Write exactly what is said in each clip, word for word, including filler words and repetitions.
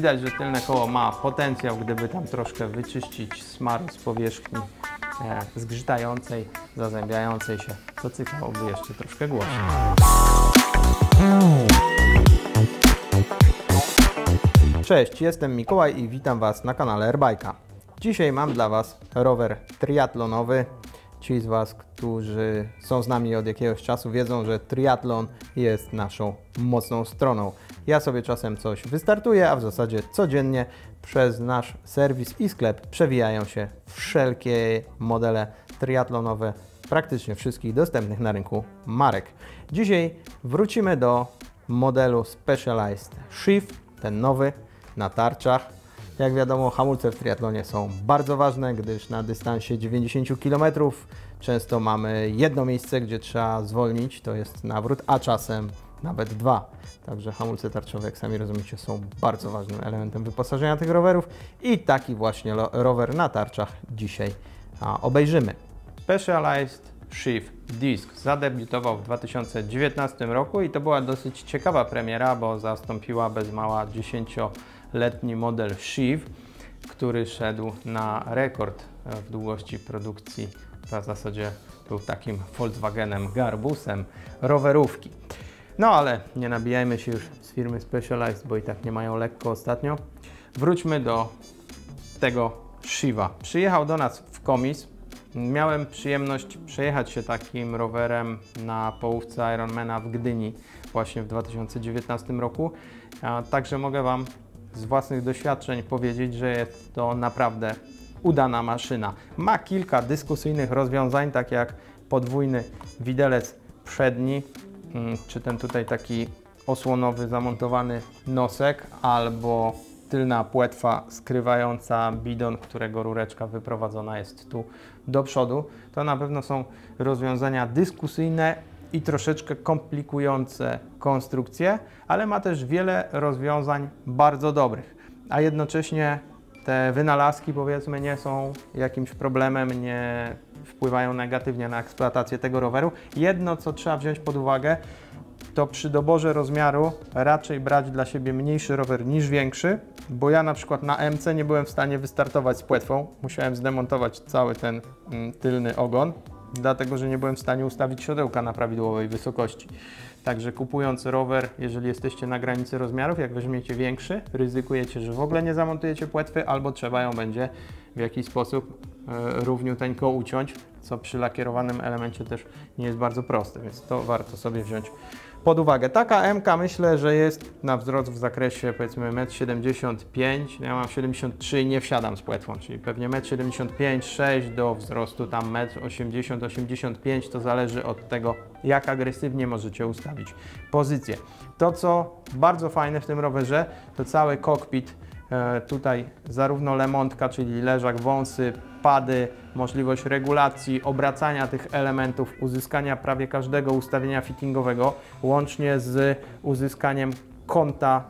Widać, że tylne koło ma potencjał, gdyby tam troszkę wyczyścić smar z powierzchni e, zgrzytającej, zazębiającej się, to cykałoby jeszcze troszkę głośniej. Cześć, jestem Mikołaj i witam Was na kanale Airbike'a. Dzisiaj mam dla Was rower triatlonowy. Ci z Was, którzy są z nami od jakiegoś czasu, wiedzą, że triatlon jest naszą mocną stroną. Ja sobie czasem coś wystartuję, a w zasadzie codziennie przez nasz serwis i sklep przewijają się wszelkie modele triatlonowe, praktycznie wszystkich dostępnych na rynku marek. Dzisiaj wrócimy do modelu Specialized Sheave, ten nowy na tarczach. Jak wiadomo, hamulce w triatlonie są bardzo ważne, gdyż na dystansie dziewięćdziesięciu kilometrów często mamy jedno miejsce, gdzie trzeba zwolnić, to jest nawrót, a czasem nawet dwa. Także hamulce tarczowe, jak sami rozumiecie, są bardzo ważnym elementem wyposażenia tych rowerów i taki właśnie rower na tarczach dzisiaj a, obejrzymy. Specialized Sheave Disc zadebiutował w dwa tysiące dziewiętnastym roku i to była dosyć ciekawa premiera, bo zastąpiła bez mała dziesięcioletni model Sheave, który szedł na rekord w długości produkcji. W zasadzie był takim Volkswagenem Garbusem rowerówki. No ale nie nabijajmy się już z firmy Specialized, bo i tak nie mają lekko ostatnio. Wróćmy do tego Sheave'a. Przyjechał do nas w komis. Miałem przyjemność przejechać się takim rowerem na połówce Ironmana w Gdyni właśnie w dwa tysiące dziewiętnastym roku. A także mogę Wam z własnych doświadczeń powiedzieć, że jest to naprawdę udana maszyna. Ma kilka dyskusyjnych rozwiązań, tak jak podwójny widelec przedni, czy ten tutaj taki osłonowy zamontowany nosek, albo tylna płetwa skrywająca bidon, którego rureczka wyprowadzona jest tu do przodu. To na pewno są rozwiązania dyskusyjne i troszeczkę komplikujące konstrukcje, ale ma też wiele rozwiązań bardzo dobrych, a jednocześnie te wynalazki, powiedzmy, nie są jakimś problemem, nie wpływają negatywnie na eksploatację tego roweru. Jedno, co trzeba wziąć pod uwagę, to przy doborze rozmiaru raczej brać dla siebie mniejszy rower niż większy, bo ja na przykład na M C nie byłem w stanie wystartować z płetwą. Musiałem zdemontować cały ten mm, tylny ogon, dlatego że nie byłem w stanie ustawić siodełka na prawidłowej wysokości. Także kupując rower, jeżeli jesteście na granicy rozmiarów, jak weźmiecie większy, ryzykujecie, że w ogóle nie zamontujecie płetwy, albo trzeba ją będzie w jakiś sposób e, równiuteńko uciąć, co przy lakierowanym elemencie też nie jest bardzo proste, więc to warto sobie wziąć pod uwagę. Taka M K myślę, że jest na wzrost w zakresie powiedzmy metr siedemdziesiąt pięć, ja mam siedemdziesiąt trzy i nie wsiadam z płetwą, czyli pewnie metr siedemdziesiąt pięć, sześć do wzrostu tam metr osiemdziesiąt, osiemdziesiąt pięć, to zależy od tego, jak agresywnie możecie ustawić pozycję. To, co bardzo fajne w tym rowerze, to cały kokpit, e, tutaj zarówno lemontka, czyli leżak, wąsy, pady, możliwość regulacji, obracania tych elementów, uzyskania prawie każdego ustawienia fittingowego, łącznie z uzyskaniem kąta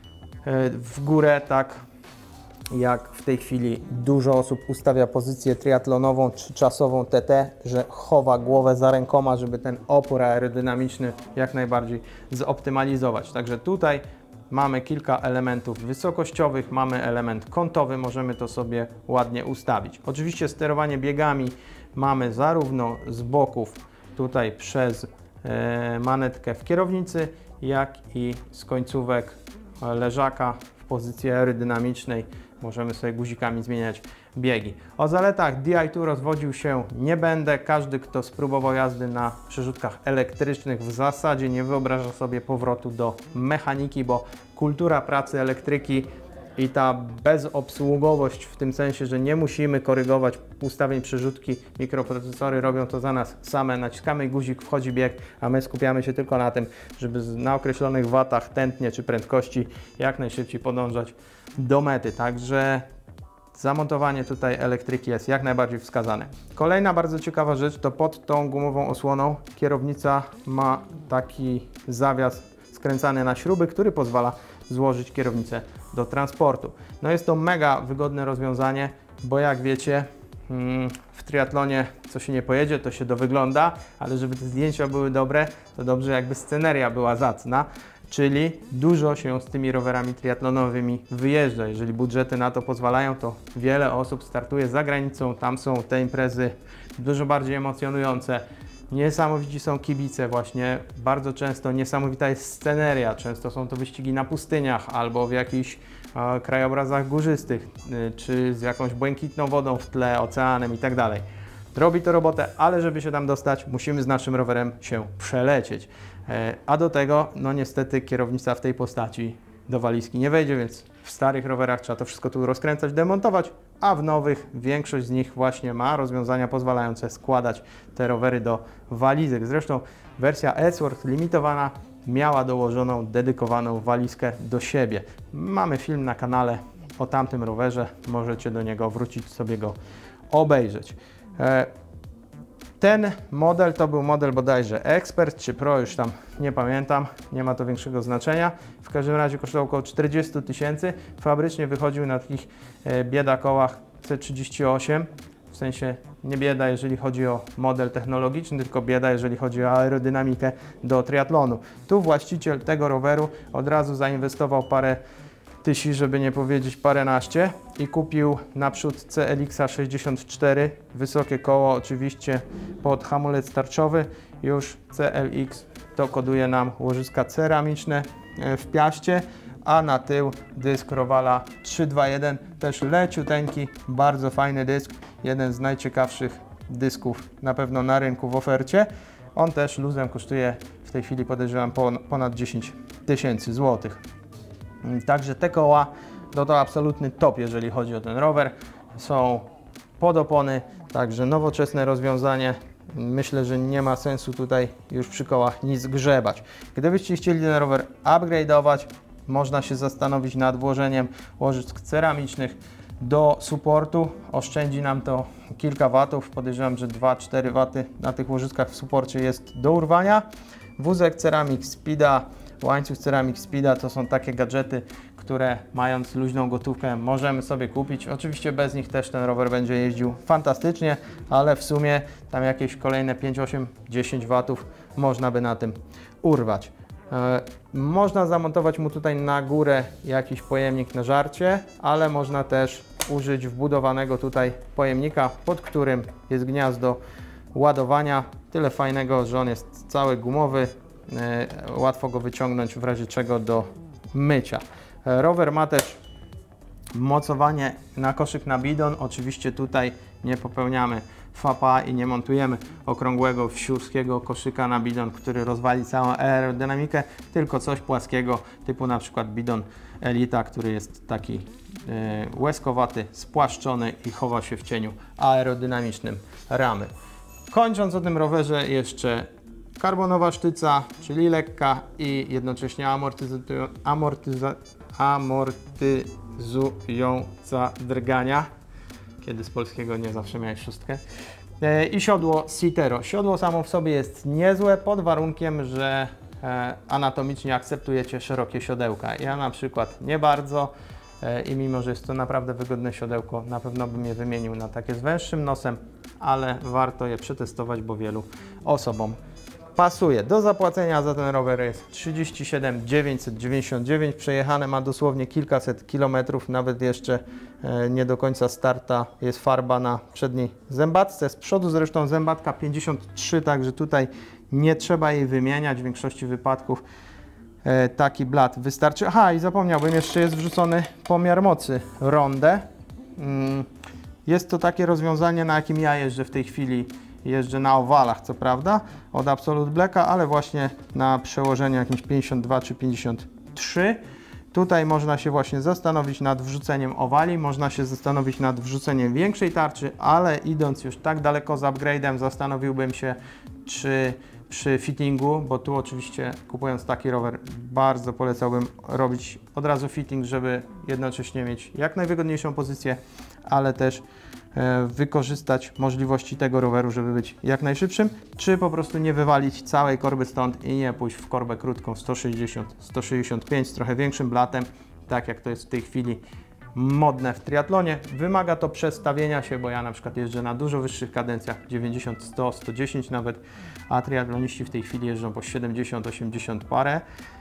w górę, tak jak w tej chwili dużo osób ustawia pozycję triatlonową czy czasową T T, że chowa głowę za rękoma, żeby ten opór aerodynamiczny jak najbardziej zoptymalizować. Także tutaj mamy kilka elementów wysokościowych, mamy element kątowy, możemy to sobie ładnie ustawić. Oczywiście sterowanie biegami mamy zarówno z boków, tutaj przez e, manetkę w kierownicy, jak i z końcówek leżaka w pozycji aerodynamicznej. Możemy sobie guzikami zmieniać biegi. O zaletach D I tu rozwodził się nie będę. Każdy, kto spróbował jazdy na przerzutkach elektrycznych, w zasadzie nie wyobraża sobie powrotu do mechaniki, bo kultura pracy elektryki i ta bezobsługowość w tym sensie, że nie musimy korygować ustawień przerzutki, mikroprocesory robią to za nas same, naciskamy guzik, wchodzi bieg, a my skupiamy się tylko na tym, żeby na określonych watach, tętnie czy prędkości jak najszybciej podążać do mety. Także zamontowanie tutaj elektryki jest jak najbardziej wskazane. Kolejna bardzo ciekawa rzecz to pod tą gumową osłoną kierownica ma taki zawias skręcany na śruby, który pozwala złożyć kierownicę do transportu. No jest to mega wygodne rozwiązanie, bo jak wiecie, w triatlonie co się nie pojedzie, to się dowygląda, ale żeby te zdjęcia były dobre, to dobrze jakby sceneria była zacna. Czyli dużo się z tymi rowerami triatlonowymi wyjeżdża. Jeżeli budżety na to pozwalają, to wiele osób startuje za granicą. Tam są te imprezy dużo bardziej emocjonujące. Niesamowici są kibice właśnie. Bardzo często niesamowita jest sceneria. Często są to wyścigi na pustyniach albo w jakichś e, krajobrazach górzystych, e, czy z jakąś błękitną wodą w tle, oceanem i tak dalej. Robi to robotę, ale żeby się tam dostać, musimy z naszym rowerem się przelecieć. A do tego, no niestety, kierownica w tej postaci do walizki nie wejdzie, więc w starych rowerach trzeba to wszystko tu rozkręcać, demontować, a w nowych większość z nich właśnie ma rozwiązania pozwalające składać te rowery do walizek. Zresztą wersja Ellsworth limitowana miała dołożoną, dedykowaną walizkę do siebie. Mamy film na kanale o tamtym rowerze, możecie do niego wrócić, sobie go obejrzeć. Ten model to był model bodajże Expert czy Pro, już tam nie pamiętam, nie ma to większego znaczenia. W każdym razie kosztował około czterdzieści tysięcy. Fabrycznie wychodził na takich biedakołach C trzydzieści osiem, w sensie nie bieda, jeżeli chodzi o model technologiczny, tylko bieda, jeżeli chodzi o aerodynamikę do triatlonu. Tu właściciel tego roweru od razu zainwestował parę tysięcy, żeby nie powiedzieć paręnaście, i kupił naprzód C L X sześćdziesiąt cztery, wysokie koło oczywiście pod hamulec tarczowy. Już C L X to koduje nam łożyska ceramiczne w piaście, a na tył dysk Rovala trzy dwa jeden, też leciuteńki, bardzo fajny dysk, jeden z najciekawszych dysków na pewno na rynku w ofercie. On też luzem kosztuje w tej chwili, podejrzewam, ponad dziesięć tysięcy złotych. Także te koła to, to absolutny top, jeżeli chodzi o ten rower. Są podopony, także nowoczesne rozwiązanie. Myślę, że nie ma sensu tutaj już przy kołach nic grzebać. Gdybyście chcieli ten rower upgrade'ować, można się zastanowić nad włożeniem łożysk ceramicznych do supportu. Oszczędzi nam to kilka watów. Podejrzewam, że dwa cztery waty na tych łożyskach w suporcie jest do urwania. Wózek Ceramic Speeda, łańcuch Ceramic Speeda to są takie gadżety, które mając luźną gotówkę możemy sobie kupić. Oczywiście bez nich też ten rower będzie jeździł fantastycznie, ale w sumie tam jakieś kolejne pięć, osiem, dziesięć watów można by na tym urwać. E, można zamontować mu tutaj na górę jakiś pojemnik na żarcie, ale można też użyć wbudowanego tutaj pojemnika, pod którym jest gniazdo ładowania. Tyle fajnego, że on jest cały gumowy, e, łatwo go wyciągnąć w razie czego do mycia. E, rower ma też mocowanie na koszyk na bidon. Oczywiście tutaj nie popełniamy fapa i nie montujemy okrągłego wsiurskiego koszyka na bidon, który rozwali całą aerodynamikę, tylko coś płaskiego, typu na przykład bidon Elita, który jest taki e, łezkowaty, spłaszczony i chowa się w cieniu aerodynamicznym ramy. Kończąc o tym rowerze, jeszcze karbonowa sztyca, czyli lekka i jednocześnie amortyzu- amortyza- amortyzująca drgania. Kiedy z polskiego nie zawsze miałeś szóstkę. E, I siodło Citero. Siodło samo w sobie jest niezłe, pod warunkiem, że e, anatomicznie akceptujecie szerokie siodełka. Ja na przykład nie bardzo e, i mimo, że jest to naprawdę wygodne siodełko, na pewno bym je wymienił na takie z węższym nosem, ale warto je przetestować, bo wielu osobom pasuje. Do zapłacenia za ten rower jest trzydzieści siedem tysięcy dziewięćset dziewięćdziesiąt dziewięć. Przejechane ma dosłownie kilkaset kilometrów, nawet jeszcze e, nie do końca starta jest farba na przedniej zębatce. Z przodu zresztą zębatka pięćdziesiąt trzy, także tutaj nie trzeba jej wymieniać. W większości wypadków e, taki blat wystarczy. Aha, i zapomniałbym, jeszcze jest wrzucony pomiar mocy Ronde. Mm, jest to takie rozwiązanie, na jakim ja jeżdżę w tej chwili. Jeżdżę na owalach, co prawda, od Absolute Blacka, ale właśnie na przełożeniu jakimś pięćdziesiąt dwa czy pięćdziesiąt trzy. Tutaj można się właśnie zastanowić nad wrzuceniem owali, można się zastanowić nad wrzuceniem większej tarczy, ale idąc już tak daleko z upgrade'em, zastanowiłbym się, czy przy fittingu, bo tu oczywiście kupując taki rower bardzo polecałbym robić od razu fitting, żeby jednocześnie mieć jak najwygodniejszą pozycję, ale też wykorzystać możliwości tego roweru, żeby być jak najszybszym, czy po prostu nie wywalić całej korby stąd i nie pójść w korbę krótką sto sześćdziesiąt sto sześćdziesiąt pięć z trochę większym blatem, tak jak to jest w tej chwili modne w triatlonie. Wymaga to przestawienia się, bo ja na przykład jeżdżę na dużo wyższych kadencjach, dziewięćdziesiąt, sto, sto dziesięć nawet, a triatloniści w tej chwili jeżdżą po siedemdziesiąt, osiemdziesiąt parę.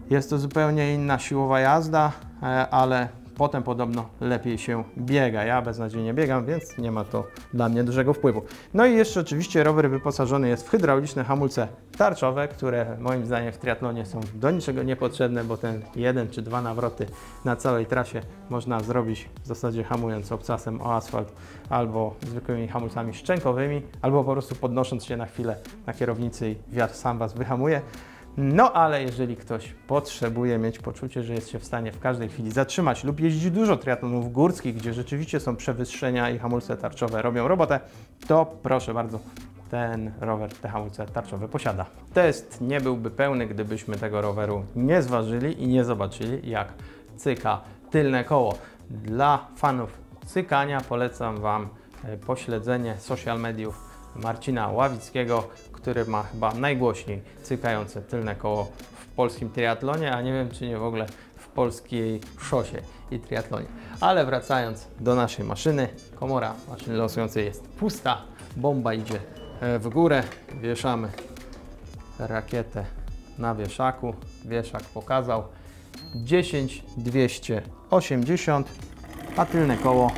Jest to zupełnie inna siłowa jazda, ale potem podobno lepiej się biega. Ja beznadziejnie biegam, więc nie ma to dla mnie dużego wpływu. No i jeszcze oczywiście rower wyposażony jest w hydrauliczne hamulce tarczowe, które moim zdaniem w triatlonie są do niczego niepotrzebne, bo ten jeden czy dwa nawroty na całej trasie można zrobić w zasadzie hamując obcasem o asfalt albo zwykłymi hamulcami szczękowymi, albo po prostu podnosząc się na chwilę na kierownicy i wiatr sam Was wyhamuje. No ale jeżeli ktoś potrzebuje mieć poczucie, że jest się w stanie w każdej chwili zatrzymać lub jeździ dużo triatlonów górskich, gdzie rzeczywiście są przewyższenia i hamulce tarczowe robią robotę, to proszę bardzo, ten rower te hamulce tarczowe posiada. Test nie byłby pełny, gdybyśmy tego roweru nie zważyli i nie zobaczyli, jak cyka tylne koło. Dla fanów cykania polecam Wam pośledzenie social mediów Marcina Ławickiego, który ma chyba najgłośniej cykające tylne koło w polskim triatlonie, a nie wiem, czy nie w ogóle w polskiej szosie i triatlonie. Ale wracając do naszej maszyny, komora maszyny losującej jest pusta, bomba idzie w górę, wieszamy rakietę na wieszaku, wieszak pokazał dziesięć dwieście osiemdziesiąt, a tylne koło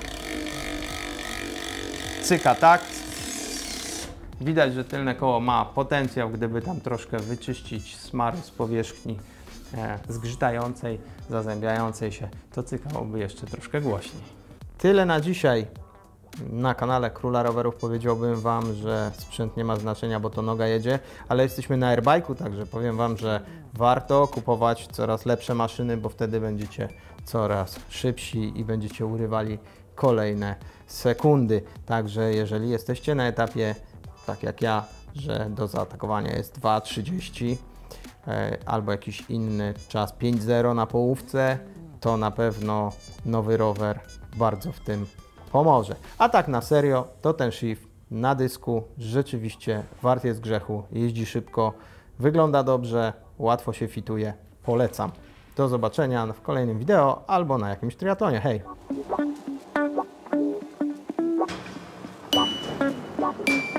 cyka tak. Widać, że tylne koło ma potencjał, gdyby tam troszkę wyczyścić smar z powierzchni e, zgrzytającej, zazębiającej się, to cykałoby jeszcze troszkę głośniej. Tyle na dzisiaj. Na kanale Króla Rowerów powiedziałbym Wam, że sprzęt nie ma znaczenia, bo to noga jedzie, ale jesteśmy na airbike'u, także powiem Wam, że warto kupować coraz lepsze maszyny, bo wtedy będziecie coraz szybsi i będziecie urywali kolejne sekundy. Także jeżeli jesteście na etapie tak jak ja, że do zaatakowania jest dwa trzydzieści e, albo jakiś inny czas pięć zero na połówce, to na pewno nowy rower bardzo w tym pomoże. A tak na serio, to ten Shift na dysku rzeczywiście wart jest grzechu, jeździ szybko, wygląda dobrze, łatwo się fituje, polecam. Do zobaczenia w kolejnym wideo albo na jakimś triatlonie. Hej!